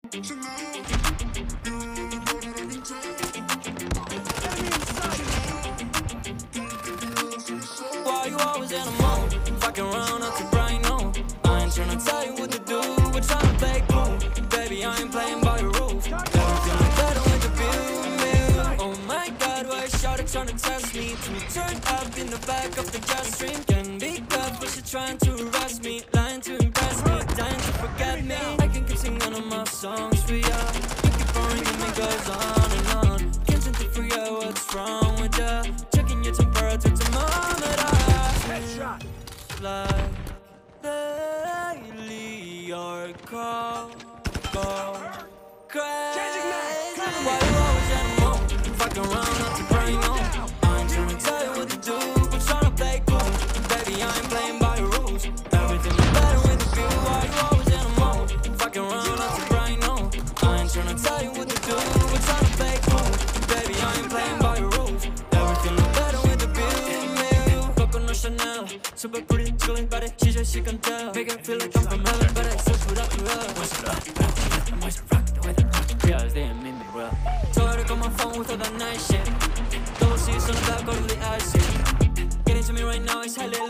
Why you always in a mood? Fucking around up to Brian, no. I ain't tryna tell you what to do. We're tryna play cool. Baby, I ain't playing by your rules. Everything look better with the view. Oh my God, why is Shawty tryna test me? Turned up in the back of the jet stream. Can be good, but she trying to arrest me. Lying to impress me, dying to forget me. I can keep singing all my songs for ya. You keep boring and it goes on and on. Can't seem to figure out what's wrong with ya. Checking your temperature thermometer. Headshot. Like lately your call crazy. Why you always in the mood? Fucking around up to brain on. I ain't tryna tell you what to do, but tryna play cool. Baby, I ain't playing by your rules. Everything is better with the view. Why you always in the mood? Fucking around up to brain on. I ain't tryna tell you what to do, but tryna play cool. Baby, I ain't playing by your rules. Everything is better with the view. Coconut Chanel, super pretty, chilling body. She said she can tell, make it feel like I'm from heaven, but I still put up to her. What's it up? I'm always rock the way they rock. Realize they ain't made me well. Told her to call my phone with all that nice shit. Double C's on the back, go to the ice. Getting to me right now, it's highly